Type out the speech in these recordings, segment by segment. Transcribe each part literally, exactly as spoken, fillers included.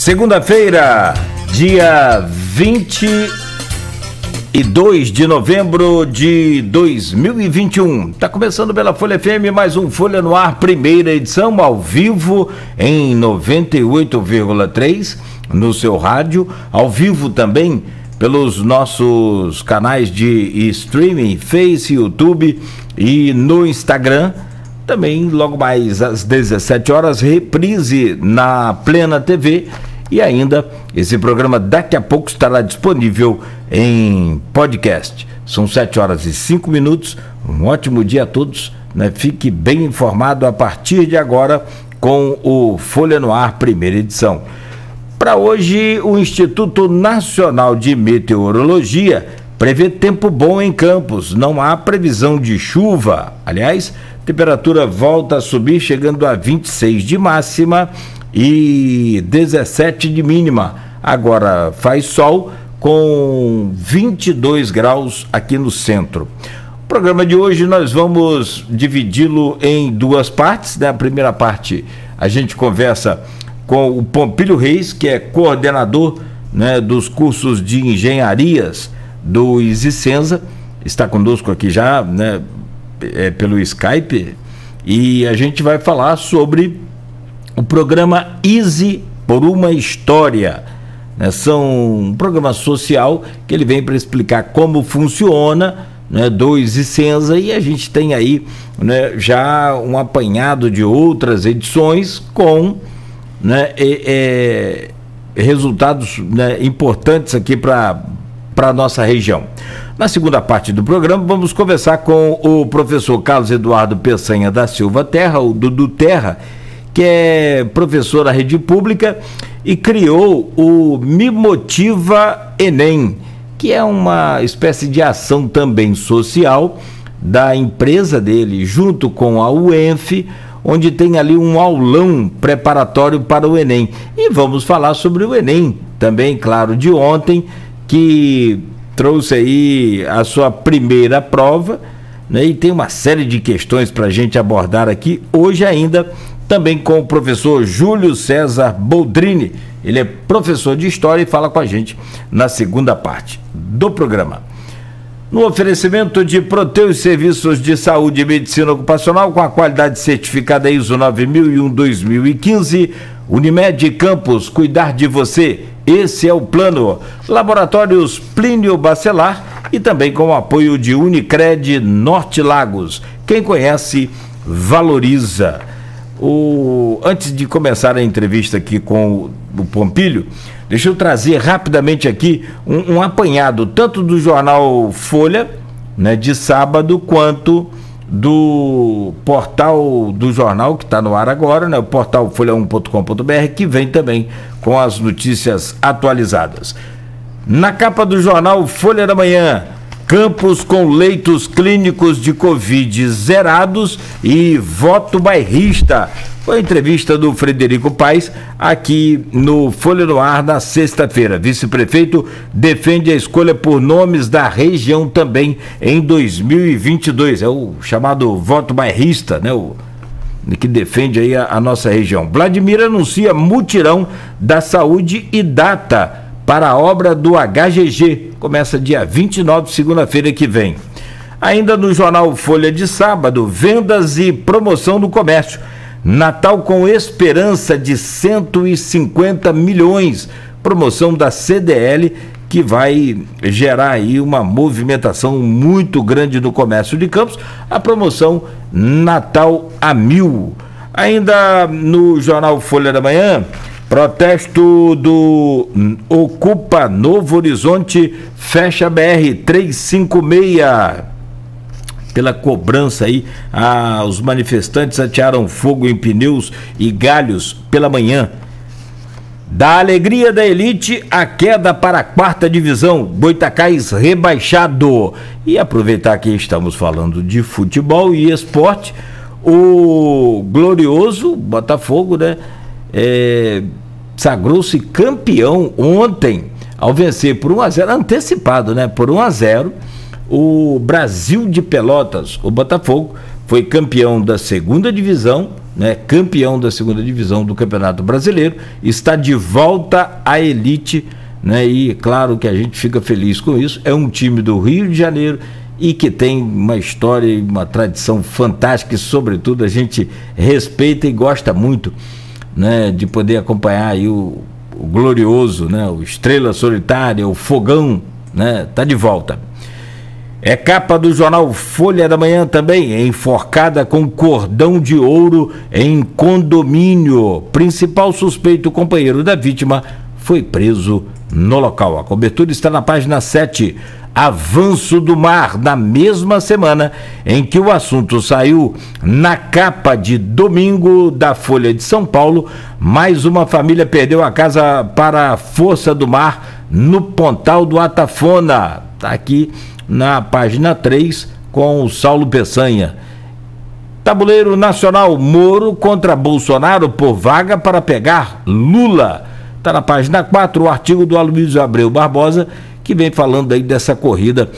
Segunda-feira, dia vinte e dois de novembro de dois mil e vinte e um. Tá começando pela Folha F M, mais um Folha no Ar, primeira edição, ao vivo em noventa e oito vírgula três no seu rádio, ao vivo também pelos nossos canais de streaming, Face, YouTube e no Instagram. Também logo mais às dezessete horas, reprise na Plena T V. E ainda, esse programa daqui a pouco estará disponível em podcast. São sete horas e cinco minutos. Um ótimo dia a todos, né? Fique bem informado a partir de agora com o Folha no Ar, primeira edição. Para hoje, o Instituto Nacional de Meteorologia prevê tempo bom em Campos. Não há previsão de chuva. Aliás, a temperatura volta a subir, chegando a vinte e seis de máxima e dezessete de mínima. Agora faz sol com vinte e dois graus aqui no centro. O programa de hoje nós vamos dividi-lo em duas partes, né? A primeira parte a gente conversa com o Pompílio Reis, que é coordenador, né, dos cursos de engenharias do ISICENSA, está conosco aqui já, né, é, pelo Skype, e a gente vai falar sobre o programa Easy por uma História, né? São um programa social que ele vem para explicar como funciona, né, do ISICENSA, e a gente tem aí, né, já um apanhado de outras edições com, né, é, é, resultados, né, importantes aqui para para a nossa região. Na segunda parte do programa, vamos conversar com o professor Carlos Eduardo Peçanha da Silva Terra, o Dudu Terra, que é professor da rede pública e criou o Me Motiva Enem, que é uma espécie de ação também social da empresa dele, junto com a U E N F, onde tem ali um aulão preparatório para o Enem. E vamos falar sobre o Enem também, claro, de ontem, que trouxe aí a sua primeira prova, né, e tem uma série de questões para a gente abordar aqui hoje ainda, também com o professor Júlio César Boldrini. Ele é professor de História e fala com a gente na segunda parte do programa. No oferecimento de Proteus Serviços de Saúde e Medicina Ocupacional com a qualidade certificada I S O nove mil e um dois mil e quinze, Unimed Campos, cuidar de você, esse é o plano. Laboratórios Plínio Bacelar e também com o apoio de Unicred Norte Lagos. Quem conhece, valoriza. O... Antes de começar a entrevista aqui com o Pompílio, deixa eu trazer rapidamente aqui um, um apanhado tanto do jornal Folha, né, de sábado, quanto do portal do jornal que está no ar agora, né, o portal folha um ponto com ponto br, que vem também com as notícias atualizadas. Na capa do jornal Folha da Manhã, Campos com leitos clínicos de Covid zerados e voto bairrista. Foi a entrevista do Frederico Paes aqui no Folha no Ar na sexta-feira. Vice-prefeito defende a escolha por nomes da região também em dois mil e vinte e dois. É o chamado voto bairrista, né? O que defende aí a, a nossa região. Vladimir anuncia mutirão da saúde e data para a obra do H G G. Começa dia vinte e nove, segunda-feira que vem. Ainda no jornal Folha de sábado, vendas e promoção do comércio. Natal com esperança de cento e cinquenta milhões. Promoção da C D L que vai gerar aí uma movimentação muito grande no comércio de Campos. A promoção Natal a Mil. Ainda no jornal Folha da Manhã, protesto do Ocupa Novo Horizonte fecha B R trezentos e cinquenta e seis. Pela cobrança aí, ah, os manifestantes atearam fogo em pneus e galhos pela manhã. Da alegria da elite, a queda para a quarta divisão, Goitacás rebaixado. E aproveitar que estamos falando de futebol e esporte, o glorioso Botafogo, né, é, sagrou-se campeão ontem, ao vencer por um a zero, antecipado, né, por um a zero, o Brasil de Pelotas. O Botafogo foi campeão da segunda divisão né, campeão da segunda divisão do Campeonato Brasileiro, está de volta à elite, né, e claro que a gente fica feliz com isso. É um time do Rio de Janeiro e que tem uma história e uma tradição fantástica e, sobretudo, a gente respeita e gosta muito, né, de poder acompanhar aí o, o glorioso, né, o Estrela Solitária, o Fogão, né, tá de volta. É capa do jornal Folha da Manhã também, enforcada com cordão de ouro em condomínio. Principal suspeito, companheiro da vítima, foi preso no local. A cobertura está na página sete. Avanço do mar, na mesma semana em que o assunto saiu na capa de domingo da Folha de São Paulo, mais uma família perdeu a casa para a força do mar no Pontal do Atafona. Está aqui na página três com o Saulo Peçanha. Tabuleiro nacional, Moro contra Bolsonaro por vaga para pegar Lula. Está na página quatro o artigo do Aloysio Abreu Barbosa, que vem falando aí dessa corrida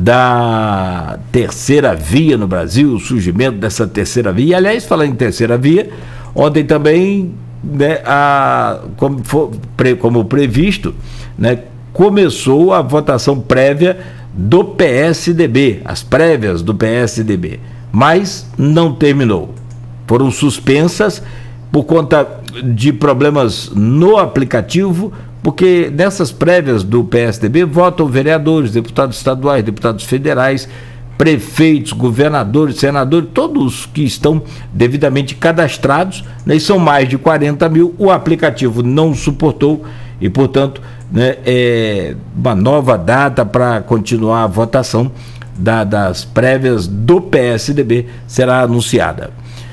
da terceira via no Brasil, o surgimento dessa terceira via. Aliás, falando em terceira via, ontem também, né, a, como, for, pre, como previsto, né, começou a votação prévia do P S D B, as prévias do P S D B, mas não terminou. Foram suspensas por conta de problemas no aplicativo, porque nessas prévias do P S D B votam vereadores, deputados estaduais, deputados federais, prefeitos, governadores, senadores, todos que estão devidamente cadastrados, né, e são mais de quarenta mil. O aplicativo não suportou e, portanto, né, é uma nova data para continuar a votação da, das prévias do P S D B será anunciada.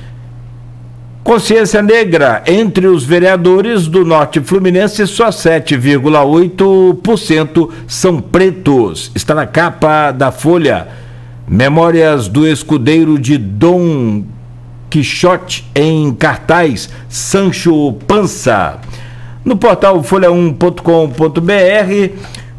Consciência negra, entre os vereadores do Norte Fluminense, só sete vírgula oito por cento são pretos. Está na capa da Folha. Memórias do escudeiro de Dom Quixote em cartaz, Sancho Pança. No portal folha um ponto com ponto br,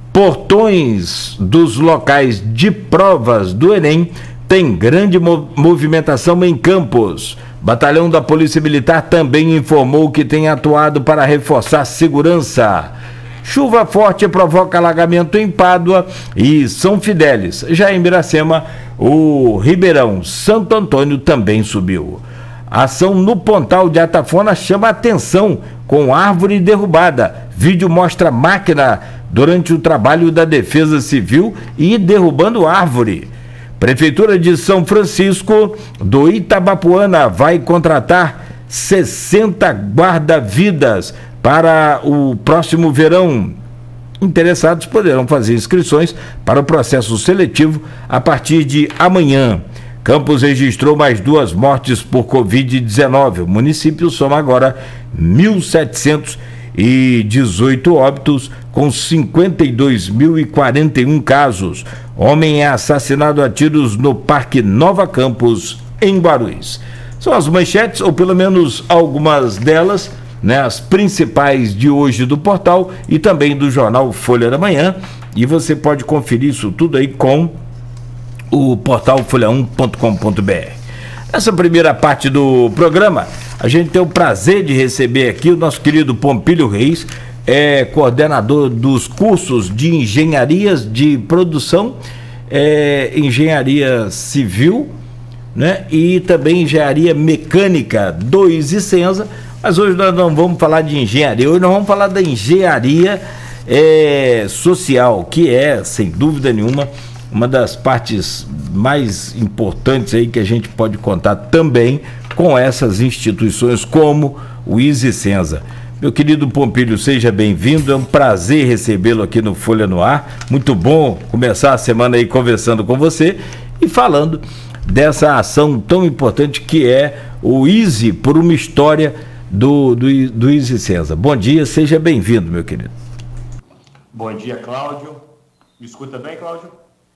portões dos locais de provas do Enem tem grande movimentação em Campos. Batalhão da Polícia Militar também informou que tem atuado para reforçar segurança. Chuva forte provoca alagamento em Pádua e São Fidélis. Já em Miracema, o Ribeirão Santo Antônio também subiu. A ação no Pontal de Atafona chama atenção com árvore derrubada. Vídeo mostra máquina durante o trabalho da Defesa Civil e derrubando árvore. Prefeitura de São Francisco do Itabapoana vai contratar sessenta guarda-vidas para o próximo verão. Interessados poderão fazer inscrições para o processo seletivo a partir de amanhã. Campos registrou mais duas mortes por covid dezenove. O município soma agora mil setecentos e dezoito óbitos, com cinquenta e dois mil e quarenta e um casos. Homem é assassinado a tiros no Parque Nova Campos, em Guarulhos. São as manchetes, ou pelo menos algumas delas, né, as principais de hoje do portal e também do jornal Folha da Manhã. E você pode conferir isso tudo aí com o portal folha um ponto com ponto br. Nessa primeira parte do programa, a gente tem o prazer de receber aqui o nosso querido Pompílio Reis, é coordenador dos cursos de engenharias de produção, é, engenharia civil, né, e também engenharia mecânica do Isicenza. Mas hoje nós não vamos falar de engenharia, hoje nós vamos falar da engenharia é, social, que é, sem dúvida nenhuma, uma das partes mais importantes aí que a gente pode contar também com essas instituições como o Isicenza. Meu querido Pompílio, seja bem-vindo, é um prazer recebê-lo aqui no Folha no Ar. Muito bom começar a semana aí conversando com você e falando dessa ação tão importante que é o Isi por uma história do, do, do Isicenza. Bom dia, seja bem-vindo, meu querido. Bom dia, Cláudio. Me escuta bem, Cláudio?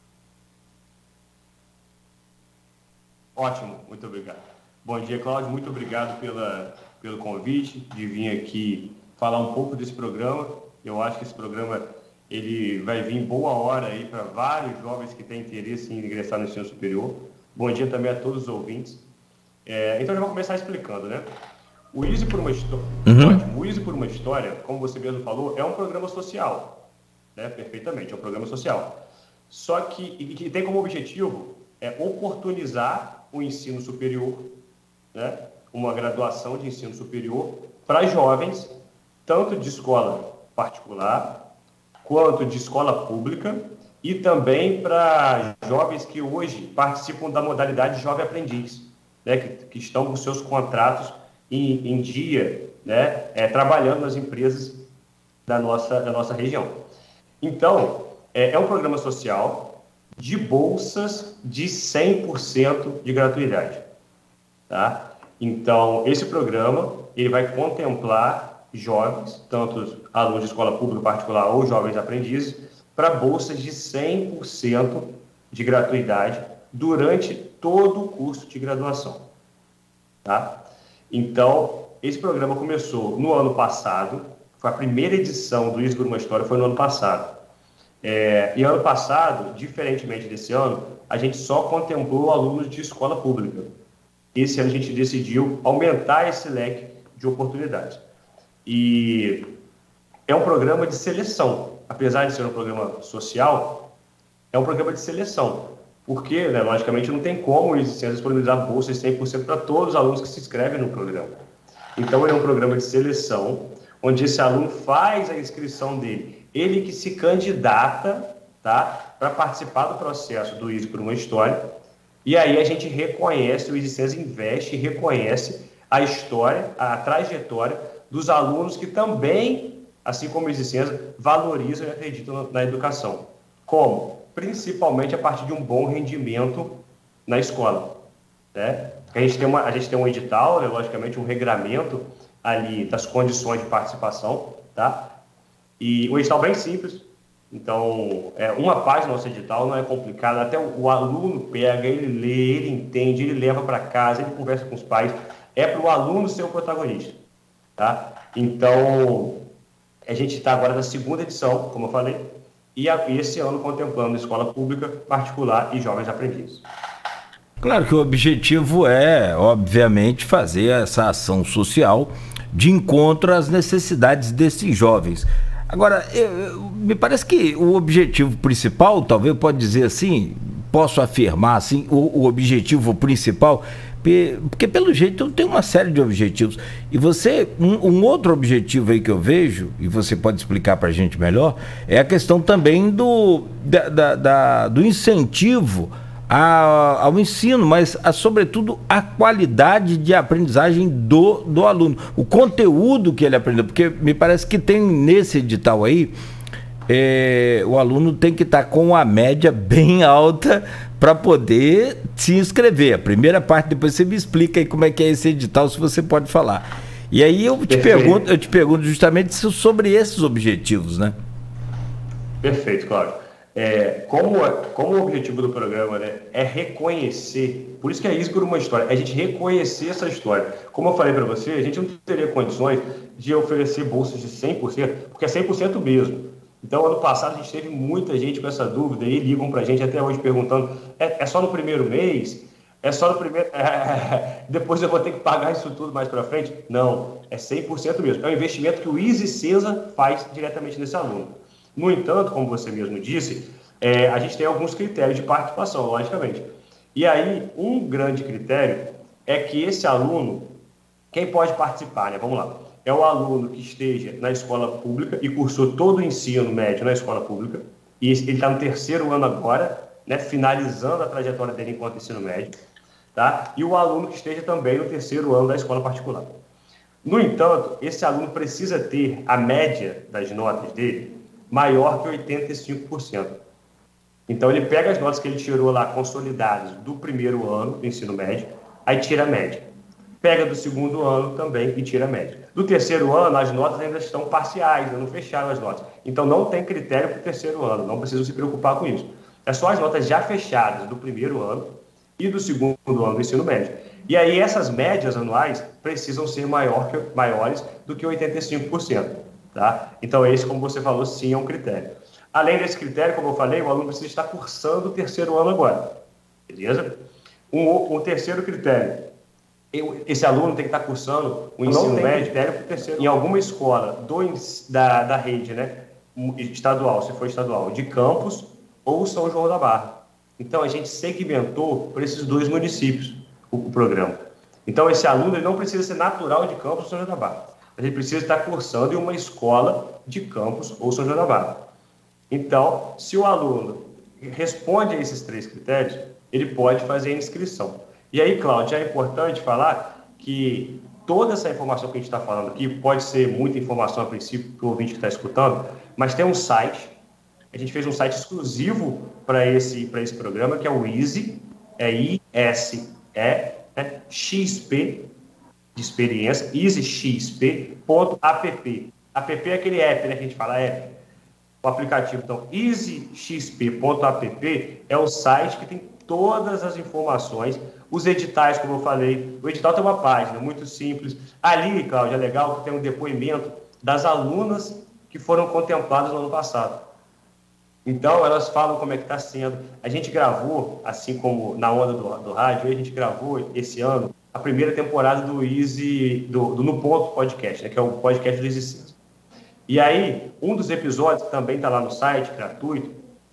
Ótimo, muito obrigado. Bom dia, Cláudio, muito obrigado pela, pelo convite de vir aqui falar um pouco desse programa. Eu acho que esse programa ele vai vir em boa hora aí para vários jovens que têm interesse em ingressar no ensino superior. Bom dia também a todos os ouvintes. É, então, eu vou começar explicando, né? O Easy por uma História, Uhum. o Easy por uma História, como você mesmo falou, é um programa social, né? Perfeitamente, é um programa social. Só que, e que tem como objetivo é oportunizar o ensino superior, né? Uma graduação de ensino superior para jovens, tanto de escola particular, quanto de escola pública, e também para jovens que hoje participam da modalidade Jovem Aprendiz, né? que, que estão com seus contratos em, em dia, né? É, trabalhando nas empresas da nossa, da nossa região. Então, é, é um programa social de bolsas de cem por cento de gratuidade. Tá? Então, esse programa ele vai contemplar jovens, tanto alunos de escola pública particular ou jovens aprendizes, para bolsas de cem por cento de gratuidade durante todo o curso de graduação. Tá? Então, esse programa começou no ano passado, foi a primeira edição do Easy por uma História, foi no ano passado. É, e ano passado, diferentemente desse ano, a gente só contemplou alunos de escola pública. Esse ano a gente decidiu aumentar esse leque de oportunidades. E é um programa de seleção. Apesar de ser um programa social, é um programa de seleção. Porque, né, logicamente, não tem como existir disponibilizar bolsas cem por cento para todos os alunos que se inscrevem no programa. Então, ele é um programa de seleção, onde esse aluno faz a inscrição dele. Ele que se candidata, tá, para participar do processo do Easy por uma História. E aí a gente reconhece, o EasySenza investe e reconhece a história, a trajetória dos alunos que também, assim como o EasySenza, valorizam e acreditam na educação. Como? Principalmente a partir de um bom rendimento na escola. Né? A gente tem, uma, a gente tem um edital, né, logicamente, um regramento ali das condições de participação, tá? E o edital é bem simples. Então, é, uma página do nosso edital não é complicada, até o, o aluno pega, ele lê, ele entende, ele leva para casa, ele conversa com os pais, é para o aluno ser o protagonista, tá? Então, a gente está agora na segunda edição, como eu falei, e, a, e esse ano contemplando escola pública, particular e jovens aprendizes. Claro que o objetivo é, obviamente, fazer essa ação social de encontro às necessidades desses jovens. Agora, eu, eu, me parece que o objetivo principal, talvez pode dizer assim, posso afirmar assim, o, o objetivo principal, porque pelo jeito tem uma série de objetivos. E você, um, um outro objetivo aí que eu vejo, e você pode explicar para a gente melhor, é a questão também do, da, da, da, do incentivo A, ao ensino, mas a, sobretudo a qualidade de aprendizagem do, do aluno, o conteúdo que ele aprendeu, porque me parece que tem nesse edital aí, é, o aluno tem que estar com a média bem alta para poder se inscrever. A primeira parte, depois você me explica aí como é que é esse edital, se você pode falar. E aí eu te pergunto, eu te pergunto justamente sobre esses objetivos, né? Perfeito, Cláudio. É, como, como o objetivo do programa, né, é reconhecer, por isso que é isso por uma história, é a gente reconhecer essa história. Como eu falei para você, a gente não teria condições de oferecer bolsas de cem por cento, porque é cem por cento mesmo. Então, ano passado, a gente teve muita gente com essa dúvida e ligam para a gente até hoje perguntando, é, é só no primeiro mês? É só no primeiro... É, depois eu vou ter que pagar isso tudo mais para frente? Não, é cem por cento mesmo. É um investimento que o EasySenza faz diretamente nesse aluno. No entanto, como você mesmo disse, é, a gente tem alguns critérios de participação, logicamente. E aí, um grande critério é que esse aluno, quem pode participar, né? Vamos lá. É o aluno que esteja na escola pública e cursou todo o ensino médio na escola pública, e ele está no terceiro ano agora, né, finalizando a trajetória dele enquanto ensino médio, tá? E o aluno que esteja também no terceiro ano da escola particular. No entanto, esse aluno precisa ter a média das notas dele maior que oitenta e cinco por cento. Então, ele pega as notas que ele tirou lá consolidadas do primeiro ano do ensino médio, aí tira a média. Pega do segundo ano também e tira a média. Do terceiro ano, as notas ainda estão parciais, ainda não fecharam as notas. Então, não tem critério para o terceiro ano, não precisa se preocupar com isso. É só as notas já fechadas do primeiro ano e do segundo ano do ensino médio. E aí, essas médias anuais precisam ser maior que, maiores do que oitenta e cinco por cento. Tá? Então, esse, como você falou, sim, é um critério. Além desse critério, como eu falei, o aluno precisa estar cursando o terceiro ano agora. Beleza? Um, um terceiro critério esse aluno tem que estar cursando o ensino médio em alguma escola do, da, da rede, né, estadual, se for estadual, de Campos ou São João da Barra. Então, a gente segmentou para esses dois municípios o, o programa. Então, esse aluno ele não precisa ser natural de Campos ou São João da Barra. Ele precisa estar cursando em uma escola de Campos ou São João da Barra. Então, se o aluno responde a esses três critérios, ele pode fazer a inscrição. E aí, Cláudio, é importante falar que toda essa informação que a gente está falando aqui pode ser muita informação a princípio para o ouvinte que está escutando, mas tem um site, a gente fez um site exclusivo para esse, para esse programa, que é o Easy, é I S E, né, X P, de experiência, easy x p ponto app. App é aquele app, né, que a gente fala app, o aplicativo. Então, easy x p ponto app é o site que tem todas as informações, os editais, como eu falei. O edital tem uma página muito simples. Ali, Cláudia, é legal que tem um depoimento das alunas que foram contempladas no ano passado. Então, elas falam como é que está sendo. A gente gravou, assim como na onda do, do rádio, a gente gravou esse ano a primeira temporada do Easy, do, do No Ponto Podcast, né, que é o podcast do Easy Ciência. E aí, um dos episódios, que também está lá no site, gratuito,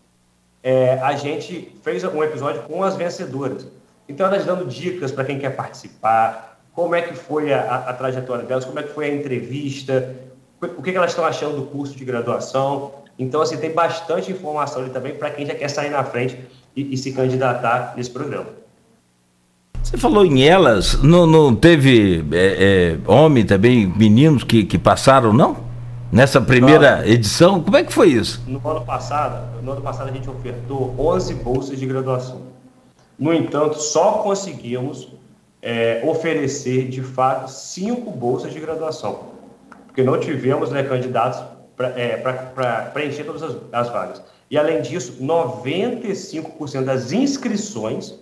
é, a gente fez um episódio com as vencedoras. Então, elas dando dicas para quem quer participar, como é que foi a, a, a trajetória delas, como é que foi a entrevista, o que, que elas estão achando do curso de graduação. Então, assim, tem bastante informação ali também para quem já quer sair na frente e, e se candidatar nesse programa. Você falou em elas, não, não teve é, é, homem também, meninos que, que passaram, não? Nessa primeira não. edição, como é que foi isso? No ano passado, no ano passado a gente ofertou onze bolsas de graduação. No entanto, só conseguimos é, oferecer, de fato, cinco bolsas de graduação, porque não tivemos, né, candidatos para é, preencher todas as, as vagas. E, além disso, noventa e cinco por cento das inscrições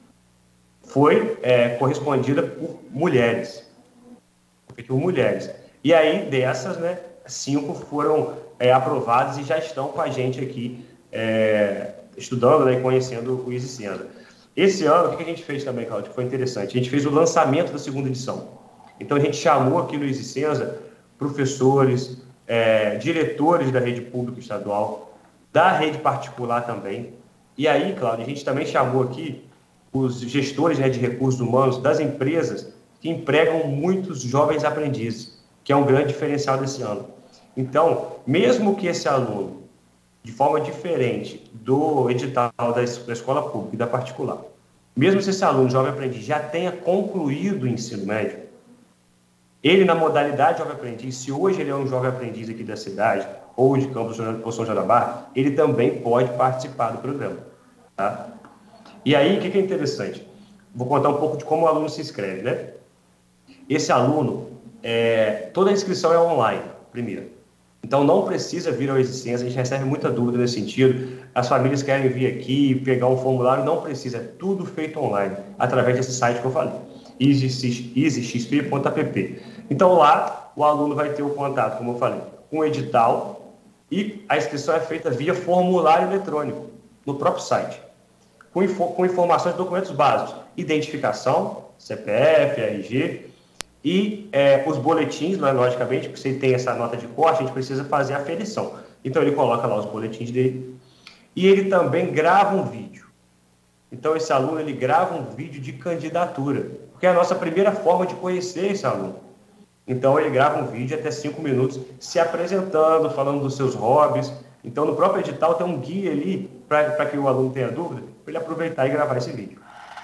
foi é, correspondida por mulheres. Por mulheres. E aí, dessas, né, cinco foram é, aprovadas e já estão com a gente aqui, é, estudando, né, e conhecendo o Easy Ciência. Esse ano, o que a gente fez também, Cláudio, que foi interessante? A gente fez o lançamento da segunda edição. Então, a gente chamou aqui no Easy Ciência professores, é, diretores da rede pública estadual, da rede particular também. E aí, Cláudio, a gente também chamou aqui os gestores, né, de recursos humanos das empresas que empregam muitos jovens aprendizes, que é um grande diferencial desse ano. Então, mesmo que esse aluno, de forma diferente do edital da escola pública e da particular, mesmo se esse aluno jovem aprendiz já tenha concluído o ensino médio, ele, na modalidade jovem aprendiz, se hoje ele é um jovem aprendiz aqui da cidade, ou de Campos ou São João da Barra, ele também pode participar do programa, tá? E aí, o que é interessante? Vou contar um pouco de como o aluno se inscreve, né? Esse aluno, é, toda a inscrição é online, primeiro. Então, não precisa vir ao Easy Ciência, a gente recebe muita dúvida nesse sentido. As famílias querem vir aqui, pegar um formulário, não precisa, é tudo feito online, através desse site que eu falei, easy x p ponto app. Então, lá, o aluno vai ter o contato, como eu falei, com o edital, e a inscrição é feita via formulário eletrônico, no próprio site, com, info, com informações de documentos básicos, identificação, C P F, R G, e é, os boletins, né, logicamente, porque se ele tem essa nota de corte, a gente precisa fazer a aferição. Então, ele coloca lá os boletins dele, e ele também grava um vídeo. Então, esse aluno, ele grava um vídeo de candidatura, porque é a nossa primeira forma de conhecer esse aluno. Então, ele grava um vídeo até cinco minutos, se apresentando, falando dos seus hobbies. Então, no próprio edital tem um guia ali, para que o aluno tenha dúvida, para ele aproveitar e gravar esse vídeo.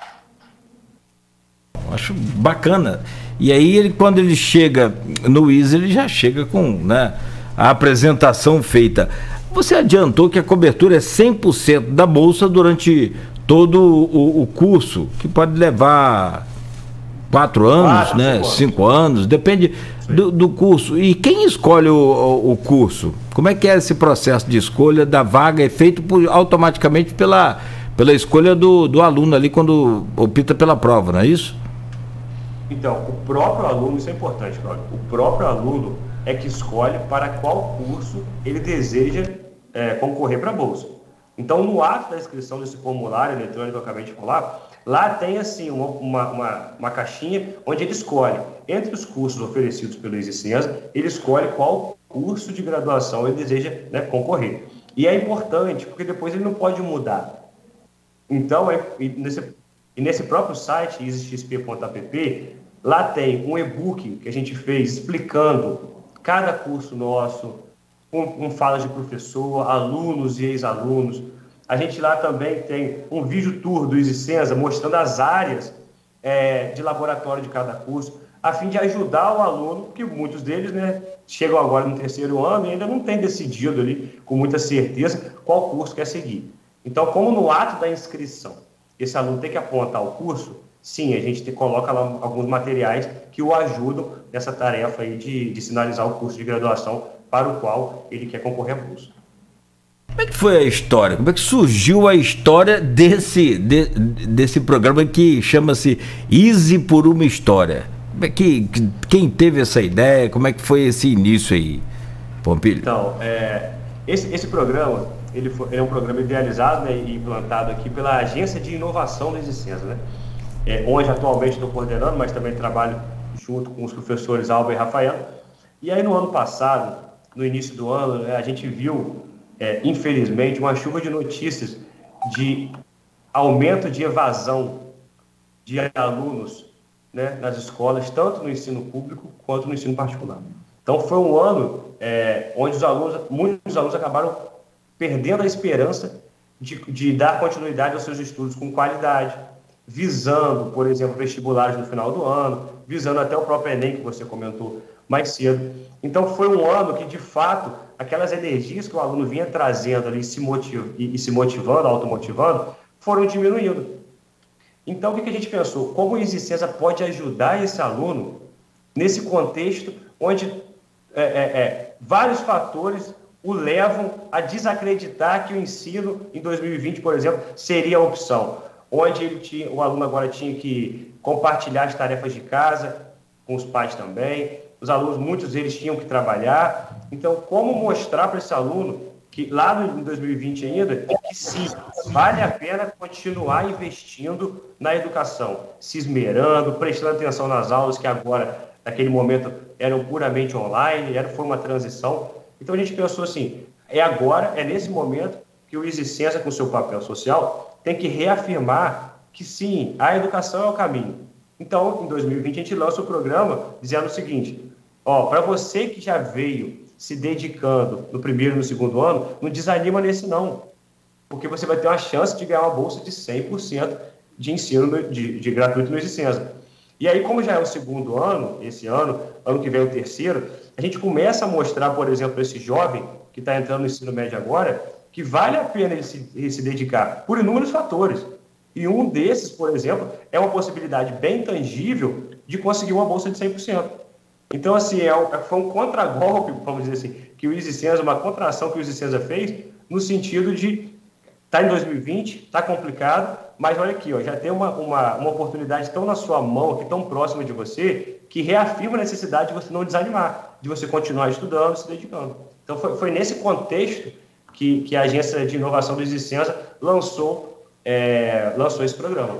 Acho bacana. E aí, ele, quando ele chega no Easy, ele já chega com, né, a apresentação feita. Você adiantou que a cobertura é cem por cento da bolsa durante todo o, o curso, que pode levar quatro anos, quatro, né? Cinco, cinco anos, depende do, do curso. E quem escolhe o, o, o curso? Como é que é esse processo de escolha da vaga? É feito por, automaticamente pela, pela escolha do, do aluno ali quando opta pela prova, não é isso? Então, o próprio aluno, isso é importante, Cláudio, o próprio aluno é que escolhe para qual curso ele deseja é, concorrer para a bolsa. Então, no ato da inscrição desse formulário eletrônico que eu acabei de falar, Lá tem, assim, uma, uma, uma, uma caixinha onde ele escolhe, entre os cursos oferecidos pelo EasyCenza, ele escolhe qual curso de graduação ele deseja, né, concorrer. E é importante, porque depois ele não pode mudar. Então, é, e nesse, e nesse próprio site, easy x p ponto app, lá tem um e-book que a gente fez explicando cada curso nosso, com, com falas de professor, alunos e ex-alunos. A gente lá também tem um vídeo tour do EasyCenza mostrando as áreas é, de laboratório de cada curso, a fim de ajudar o aluno, porque muitos deles, né, chegam agora no terceiro ano e ainda não têm decidido ali com muita certeza qual curso quer seguir. Então, como no ato da inscrição, esse aluno tem que apontar o curso, sim, a gente te, coloca lá alguns materiais que o ajudam nessa tarefa aí de, de sinalizar o curso de graduação para o qual ele quer concorrer à bolsa. Como é que foi a história? Como é que surgiu a história desse, de, desse programa que chama-se Easy por uma História? Como é que, quem teve essa ideia? Como é que foi esse início aí, Pompilho? Então, é, esse, esse programa, ele, foi, ele é um programa idealizado, né, e implantado aqui pela Agência de Inovação da EasyCenza, né? É, onde atualmente estou coordenando, mas também trabalho junto com os professores Alba e Rafael. E aí no ano passado, no início do ano, né, a gente viu, é, infelizmente, uma chuva de notícias de aumento de evasão de alunos, né, nas escolas, tanto no ensino público quanto no ensino particular. Então foi um ano é, onde os alunos, muitos alunos acabaram perdendo a esperança de, de dar continuidade aos seus estudos com qualidade, visando, por exemplo, vestibulares no final do ano, visando até o próprio Enem, que você comentou mais cedo. Então foi um ano que, de fato, aquelas energias que o aluno vinha trazendo ali se motiv- e, e se motivando, automotivando, foram diminuindo. Então, o que a gente pensou? Como o EasyCenza pode ajudar esse aluno nesse contexto onde é, é, é, vários fatores o levam a desacreditar que o ensino em dois mil e vinte, por exemplo, seria a opção, onde ele tinha, o aluno agora tinha que compartilhar as tarefas de casa com os pais também, os alunos, muitos deles tinham que trabalhar. Então, como mostrar para esse aluno que lá no, em dois mil e vinte ainda, que sim, vale a pena continuar investindo na educação, se esmerando, prestando atenção nas aulas que agora, naquele momento, eram puramente online, era, foi uma transição. Então a gente pensou assim, é agora, é nesse momento que o EasyCenza, com seu papel social, tem que reafirmar que sim, a educação é o caminho. Então, em dois mil e vinte, a gente lança o programa dizendo o seguinte, ó, para você que já veio se dedicando no primeiro e no segundo ano, não desanima nesse não, porque você vai ter uma chance de ganhar uma bolsa de cem por cento de ensino de, de gratuito no EasyCenza. E aí, como já é o segundo ano, esse ano, ano que vem é o terceiro, a gente começa a mostrar, por exemplo, esse jovem que está entrando no ensino médio agora, que vale a pena ele se, ele se dedicar por inúmeros fatores. E um desses, por exemplo, é uma possibilidade bem tangível de conseguir uma bolsa de cem por cento. Então, assim, é um, foi um contragolpe, vamos dizer assim, que o EasyCenza, uma contração que o EasyCenza fez, no sentido de tá em dois mil e vinte, tá complicado, mas olha aqui, ó, já tem uma, uma, uma oportunidade tão na sua mão, aqui tão próxima de você, que reafirma a necessidade de você não desanimar, de você continuar estudando, se dedicando. Então, foi, foi nesse contexto que, que a Agência de Inovação do EasyCenza lançou, é, lançou esse programa.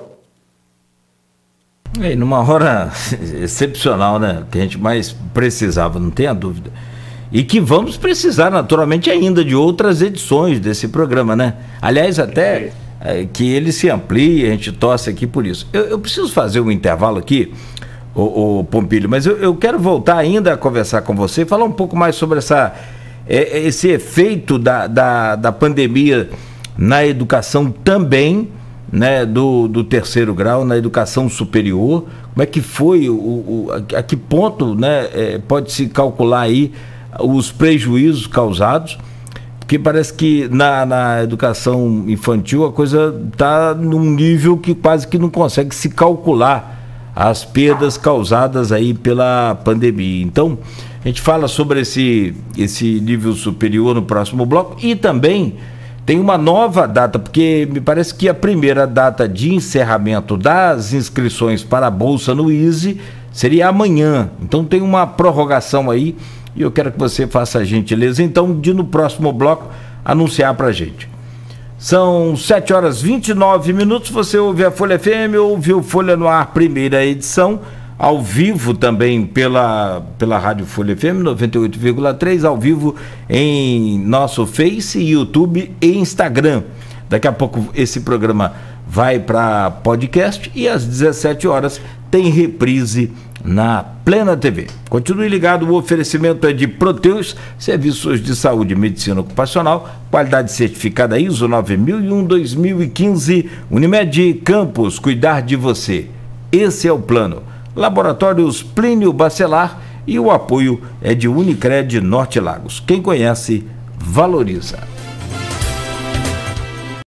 E numa hora excepcional, né? Que a gente mais precisava, não tenha dúvida. E que vamos precisar, naturalmente, ainda de outras edições desse programa, né? Aliás, até é, que ele se amplie, a gente torce aqui por isso. Eu, eu preciso fazer um intervalo aqui, o, o Pompilho, mas eu, eu quero voltar ainda a conversar com você, falar um pouco mais sobre essa, é, esse efeito da, da, da pandemia na educação também, né, do, do terceiro grau, na educação superior. Como é que foi, o, o, a, a que ponto, né, é, pode-se calcular aí os prejuízos causados? Porque parece que na, na educação infantil a coisa está num nível que quase que não consegue se calcular as perdas causadas aí pela pandemia. Então, a gente fala sobre esse, esse nível superior no próximo bloco, e também tem uma nova data, porque me parece que a primeira data de encerramento das inscrições para a Bolsa no Easy seria amanhã. Então tem uma prorrogação aí, e eu quero que você faça a gentileza, então, de no próximo bloco anunciar para a gente. São sete horas e vinte e nove minutos, você ouve a Folha F M, ouviu Folha no Ar, primeira edição, ao vivo também pela, pela Rádio Folha F M noventa e oito vírgula três, ao vivo em nosso Face, YouTube e Instagram. Daqui a pouco esse programa vai para podcast e às dezessete horas tem reprise na Plena T V. Continue ligado, o oferecimento é de Proteus, serviços de saúde e medicina ocupacional, qualidade certificada I S O nove mil e um dois mil e quinze, Unimed Campos, cuidar de você. Esse é o plano. Laboratórios Plínio Bacelar e o apoio é de Unicred Norte Lagos. Quem conhece, valoriza.